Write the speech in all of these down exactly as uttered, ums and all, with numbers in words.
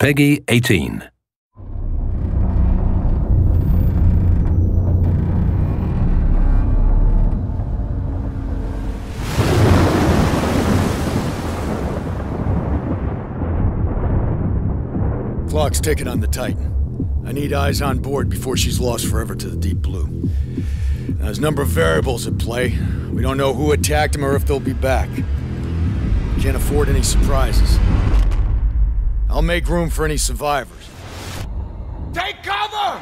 Peggy eighteen. Clock's ticking on the Titan. I need eyes on board before she's lost forever to the deep blue. Now, there's a number of variables at play. We don't know who attacked them or if they'll be back. Can't afford any surprises. I'll make room for any survivors. Take cover!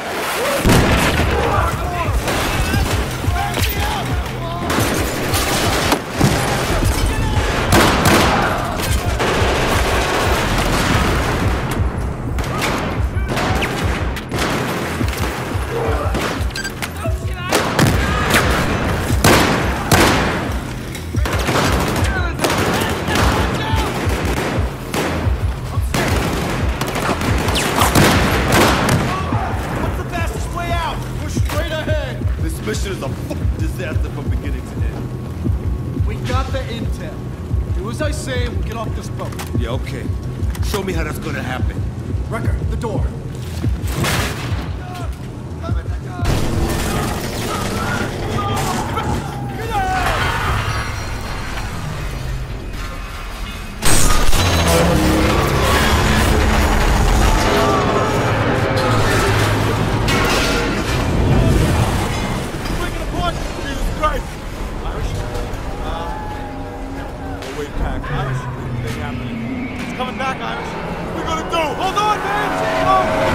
Mission is a fucking disaster from beginning to end. We got the intel. Do as I say, we'll get off this boat. Yeah, okay. Show me how that's gonna happen. Wrecker, the door. Coming back, Irish. What are we gonna do? Hold on, man!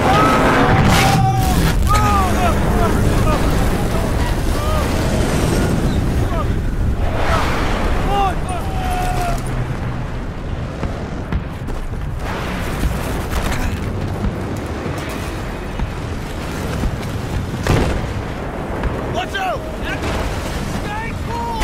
Watch out! Stay cool!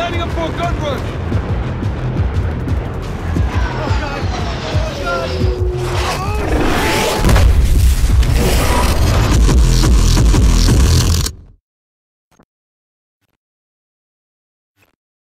lining up for a gun rush!